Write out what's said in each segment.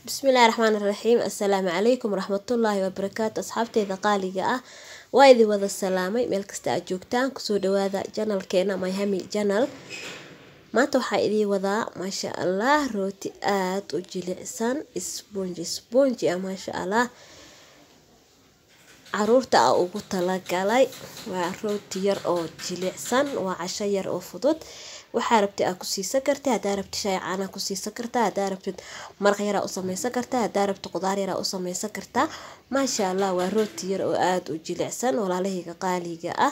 بسم الله الرحمن الرحيم. السلام عليكم ورحمة الله وبركاته. أصحابتي قاليقة وايدي وذا السلامي ميل كستا أجوكتان كسو دواذا جانل كينا مايهامي جانل ما توحا إذي وذا ما شاء الله روتي آت وجلعسان سبونجي ما شاء الله caruurta aa ugu talagalay waa rooti yar oo jilicsan waa casho yar oo fudud waxaa rabtay aad ku siisan kartaa hadaa rabtid shay caana ku siisan kartaa hadaa rabtid maraq yar u samaysan kartaa hadaa rabtid qudaar yar u samaysan kartaa ma sha Allah waa rooti yar oo aad u jilicsan walaalahayga qaaliga ah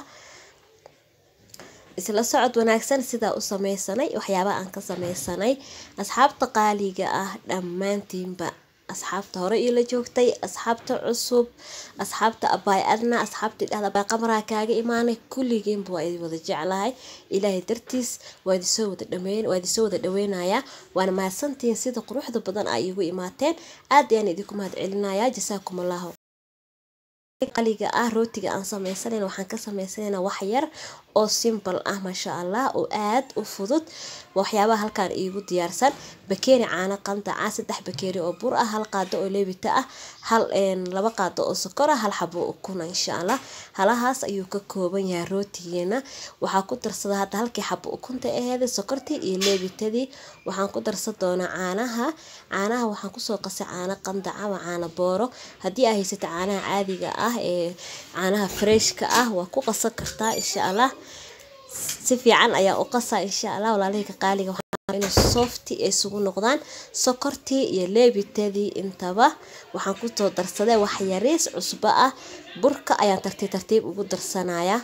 isla socod wanaagsan sida u samaysanay waxyaabaha aan ka samaysanay asxaabta qaaliga ah dhamaantiinba asxaabta hore ila joogtay asxaabta cusub asxaabta abay adna asxaabta dhahda baa qamara kaaga iimaanay kulligeen buu ay wada jeclahay ilaahay dartiis waa soo wada dhaweynaya waana mahadsantiin sida quruxda badan ay igu imaateen aad ayaan idinku mahad celinayaa jasaakumullahu qaliga ah rootiga aan samaysanayna waxaan ka samaysanayna wax yar oo simple ah ma sha Allah oo aad u fudud waxyaabaha halkaan iigu diyaarsan bakeeri caano qandac ah 3 bakeeri oo bur ah hal qaado oo leebita ah laba qaado oo sokor ah hal xabo ukun insha Allah halahaas ayuu ka kooban yahay rootigeena waxa ku darsadaa hadda halkii xabo ukunta aheed sokortii iyo leebitadii waxaan ku darsan doonaa caanaha waxaan ku soo qasay caano qandac ah caano booro hadii ay haysato caanaha caadiga ah ee caanaha fresh-ka ah waa ku qasan kartaa insha Allah si fiican ayaa u qasaa insha Allah walaalahayga qaaliga waxaan inuu soft ay isugu noqdaan sokortii iyo leebitadii intaba waxaan ku soo darsaday wax yariis cusbo ah burka ayaan tartiib ugu darsanayaa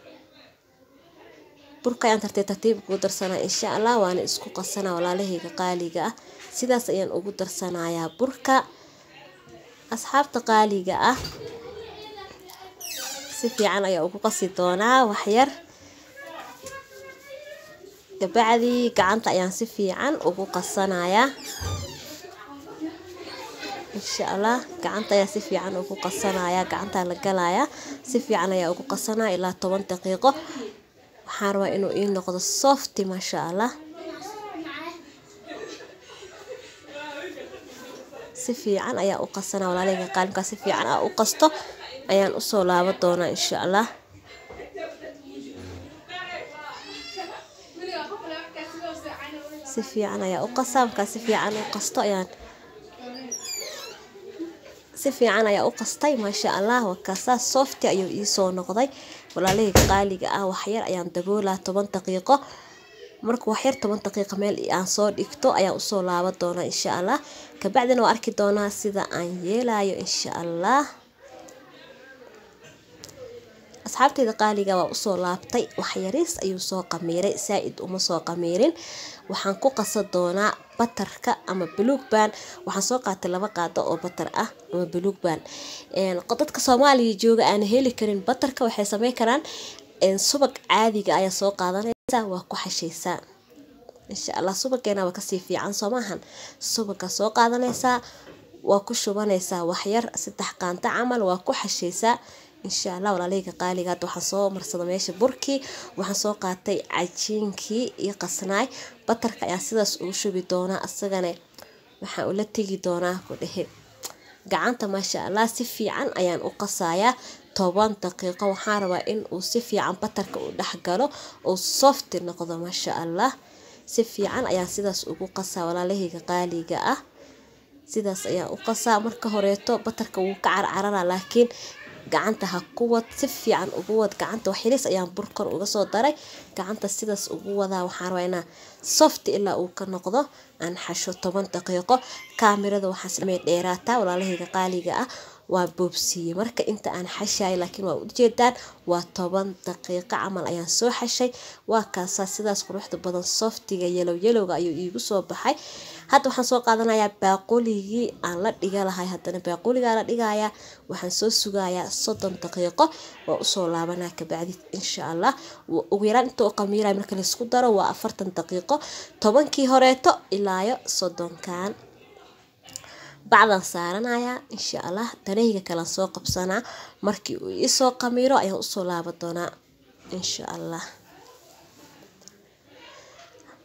insha Allah waan isku qasanaa walaalahayga qaaliga ah sidaas ayaan ugu darsanayaa burka asxaabta qaaliga ah si fiican ayaa ugu qasi doonaa wax yar kabacdi gacanta ayaan si fiican ugu qasanayaa insha Allah gacanta ayaa si fiican ugu qasanayaa gacanta la galaya si fiican ayaa ugu qasanaa ilaa 10 daqiiqo waxaan rabaa inuu ii noqdo soft ma sha Allah si fiican ayaa u qasanaa walaalahayga qaalimka si fiican u qasto ayaan u soo laaban doonaa insha Allah si fiican ayaa u qasaamka si fiican u qasto ayaan si fiican ayaa u qastay ma sha Allah wakaasa soft ayuu ii soo noqday walaalahayga qaaliga ah wax yar ayaan daboolaa 10 daqiiqo markuu wax yar 10 daqiiqo meel aan soo dhigto ayaan u soo laaban doonaa insha Allah kabacdina waa arki doonaa sida aan yeelayo insha Allah asxaabtayda qaaliga waa u soo laabtay wax yariis ayuu soo qamiiray saaid uma soo qamiirin waxaan ku qasan doonaa batarka ama buluug baan waxaan soo qaatay 2 qaado oo batar ah ama buluug baan dadka Soomaaliya jooga aan heli karin batarka waxay sameyn karaan subag caadiga ayaa soo qaadanaysa waa ku xashaysaa insha Allah subageena waa ka sii fiican Soomahan subaga soo qaadanaysa waa ku shubanaysa wax yar 3 qaanta camal waa ku xashaysaa insha Allah walaalahayga qaaliga waxaan soo marsaday meesha burkii waxaan soo qaatay cajiinkii iyo qasnaay batarka ayaa sidaas ugu shubi doonaa asagana waxaan ula tagi doonaa ku dhahe gacanta ma sha Allah si fiican ayaan u qasayaa 10 daqiiqo waxaan rabaa in uu si fiican batarka u dhex galo oo soft noqdo ma sha Allah si fiican ayaan sidaas ugu qasaa walaalahayga qaaliga ah sidaas ayaa u qasaa marka horeeto batarka wuu ka carcarana laakiin gacanta ha ku wad si fiican ugu wad gacanta wax yariis ayaan burkor uga soo daray gacanta sidaas ugu wadaa waxaan rabaa inaa soft ilaa uu ka noqdo aan xasho 10 daqiiqo kaamirada waxaan sameeyay dheeraata walaalahayga qaaliga ah waa boobsiye marka inta aan xashay laakiin waa u jeedaan waa 10 daqiiqo camal ayaan soo xashay waa kaasa sidaas quruxda badan softiga yellow ayuu iigu soo baxay hadda waxaan soo qaadanayaa baaquligii aan la dhiga lahay haddana baaquliga la dhigayaa waxaan soo sugayaa 30 daqiiqo waa u soo laabanaa kabacdi insha Allah ugu yaraan inta qamiiray marka la isku daro waa 40 daqiiqo 10kii horeeto ilaa 30kan بعدين صارنا إن شاء الله تنهي كلا سوق بسنة مركي ويسوق قميرة أيه أصلا بدنا إن شاء الله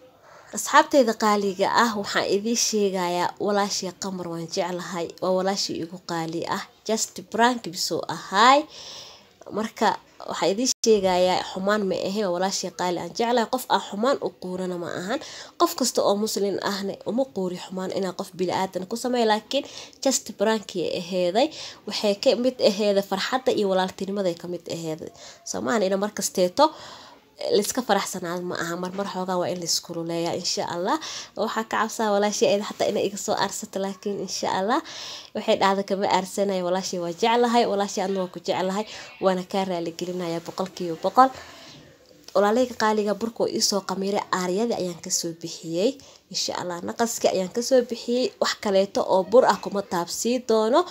asxaabteyda qaaliga ah waxaan idin sheegayaa walaashii qamar waan jeclahay waa walaashii igu qaali ah just prank bisoo ahay marka waxaan idin sheegayaa xumaan ma ahayn walaashii qaali aan jeclahay qof aan xumaan u quurana ma ahan qof kasta oo muslim ahna uma quuri xumaan inaa qof bili aadan ku sameeyo laakiin just prank aheeday waxay ka mid aheeday farxadda iyo walaaltinimada ka mid aheeday Soomaaliya ina markasteeto liska faraxsanaad ma aha mar xoogaa waa in la isku ruleeyaa insha Allah waxa ka cabsaa walaashii ay xataa inay iga soo arsato laakiin insha Allah waxay dhacdo kama arsanay walaashii waa jeclahay walaashii aan ku jeclahay waana ka raali gelinayaa 100% walaalayga qaaliga burko isoo qamiire aariyada ayaan ka soo bixiyay insha Allah naqaska ayaan ka soo bixiyay wax kaleeto oo bur ah kuma taabsi doono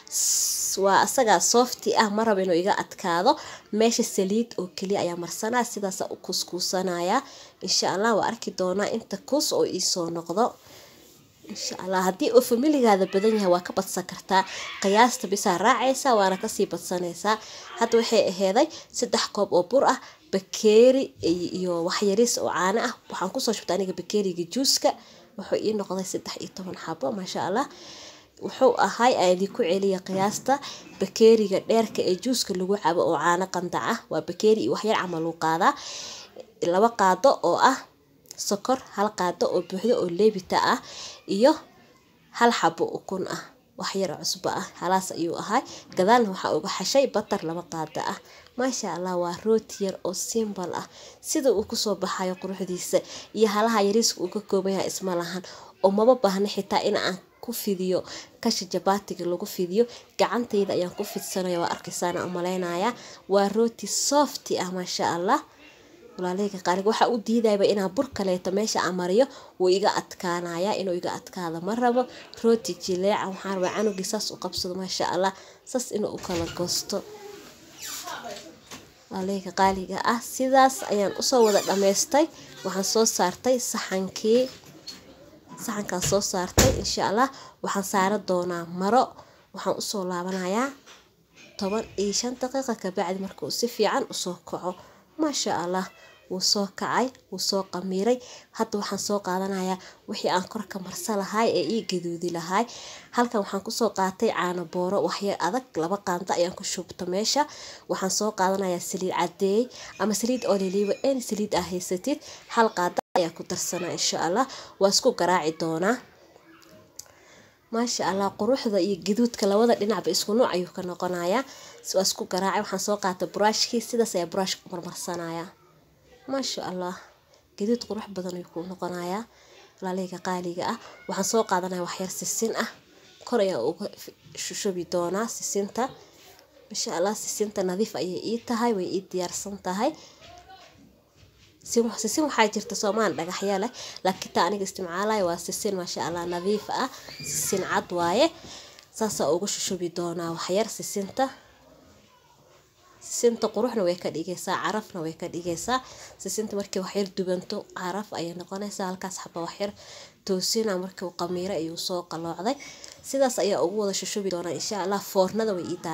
waa asaga softi ah ma rabo inuu iga adkaado meesha saliid oo kaliya ayaa marsanaa sidaas u kuskuusanaya insha Allah waa arki doonaa inta kus oo isoo noqdo insha Allah haddii uu familigaada badan yahay waa ka badsan kartaa qiyaasta bisa raacaysa waana ka sii badsanaysaa hadda waxay aheeday 3 koob oo bur ah bakeeri iyo wax yaris oo caano ah waxaan ku soo shubtay aniga bakeeriga juuska wuxuu ii noqday 13 xabo ma sha Allah wuxuu ahay aydi ku celiya qiyaasta bakeeriga dheerka ee juuska lagu cabo oo caano qandac ah waa bakeeri wax yar camal uu qaadaa 2 qaado oo ah sokor 1 qaado oo buuxda oo leebita ah iyo 1 xabo ukun ah wax yar cusbo ah halaas ayuu ahay gadaalna waxa uga xashay batar 2 qaado ah ma sha Allah waa rooti yar oo simple ah sida uu ku soo baxayo quruxdiisa iyo halaha yariiska uu ka kooban yahay isma lahan oo maba baahna xitaa in aan ku fidiyo kashi jabaatiga lagu fidiyo gacantayda ayaan ku fidsanayo waa arkisaana u maleynaya waa rooti soft ah ma sha Allah walaalayga qaaliga waxa uu diidayba inaan bur kaleeto meesha amariyo uu iga adkaanaya inuu iga adkaado ma rabo rooti jileeca waxaan rabaa canugiisaas u qabsado ma sha Allah sas inuu u kala goosto walaalayga qaaliga ah sidaas ayaan u soo wada dhameystay waxaan soo saartay saxanka soo saartay insha Allah waxaan saara doonaa maro waxaan u soo laabanayaa 15 daqiiqo ka bacdi markuu si fiican u soo kaco ma sha Allah wuu soo kacay wuu soo qamiiray hadda waxaan soo qaadanayaa wixii aan korka marsan lahay ee ii gaduudi lahay halkan waxaan ku soo qaatay caano booro wax yar adag 2 qaando ayaan ku shubta meesha waxaan soo qaadanayaa saliid cadeey ama saliid olive in saliid ah haysatid 1 qaando ayaa ku darsanaa insha Allah waa isku garaaci doonaa ma sha Allah quruxda iyo gaduudka labada dhinacba isku nooc ayuu ka noqonayaa waa isku garaaci waxaan soo qaatay brushkii sidaas ayaa brush ku marmarsanaya ma sha Allah gaduud qurux badan ayuu ku noqonayaa walaalayga qaaliga ah waxaan soo qaadanayaa wax yar sisin ah kor ayaa uga shushubi doonaa sisinta ma sha Allah sisinta nadiif ayay ii tahay way ii diyaarsan tahay sisin waxaa jirta Soomaan dhagaxya leh laakiin taa aniga isticmaalayo waa sisin ma sha Allah nadiif ah sisin cad waaye saasa ugu shushubi doonaa wax yar sisinta quruxna way ka dhigaysaa carafna way ka dhigaysaa sisinta markii wax yar dubanto caraf ay noqonaysaa halkaas xaba wax yar toosina markii uu qamiiro ayuu soo qaloocday sidaas ayaa ugu wada shushubi doonaa insha Allah foornada way ii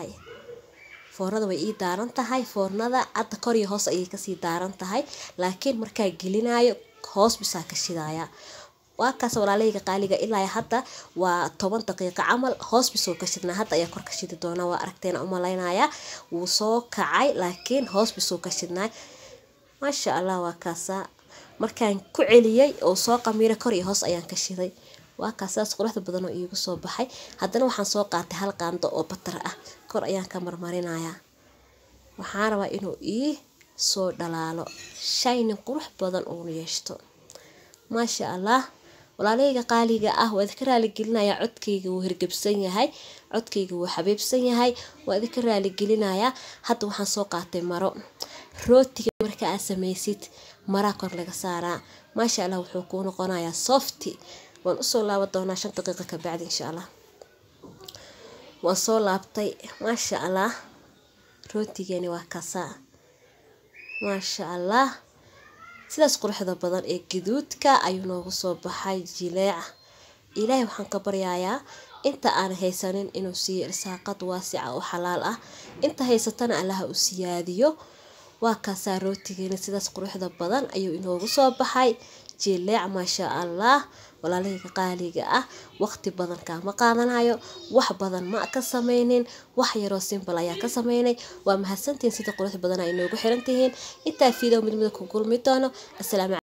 daaran tahay foornada cad kor iyo hoos ayay ka sii daaran tahay laakiin marka gelinayo hoos bisa ka shidaya waa kaas walaalayga qaaliga ilaa hadda waa 10 daqiiqo camal hoos bisoo ka shidna hadda ayaa kor ka shidi doona waa aragteena u maleynaya wuu soo kacay laakiin hoos bisoo ka shidnaa ma sha Allah waa kaasa markaan ku celiyay oo soo qamiiro kor iyo hoos ayaan ka shiday waa kaasaas quruxda badan oo iigu soo baxay haddana waxaan soo qaatay 1 qaando oo batar ah kor ayaan ka marmarinayaa waxaan rabaa inuu ii soo dhalaalo shayni qurux badan oo yeeshto ma sha Allah walaalayga qaaliga ah waa idinka raali gelinayaa codkayga wuu hirgabsan yahay codkayga wuu xabeebsan yahay waa idinka raali gelinayaa hadda waxaan soo qaatay maro rootiga marka aad samaysid mara kor laga saaraa ma sha Allah wuxuu ku noqonayaa soft waan u soo laaban doonaa 5 daqiiqo ka bacdi insha Allah waan soo laabtay ma sha Allah rootigani waa kasa ma sha Allah sidaas quruxda badan ee gaduudka ayuu noogu soo baxay jileec ilaahay waxaan ka baryayaa inta aan haysanin inuu siiyo irsaaqad waasica oo xalaal ah inta haysatana Allah u siyaadiyo waa kaasa rootigeena sidaas quruxda badan ayuu inoogu soo baxay jileec maasha allah walaalahayga qaaliga ah waqti badan kaama qaadanayo wax badan ma ka sameynin wax yaroo simple ayaa ka sameynay waa mahadsantiin sida qurux badan ay noogu xiran tihiin intaa fiido mid ku kulmi doono assalaamu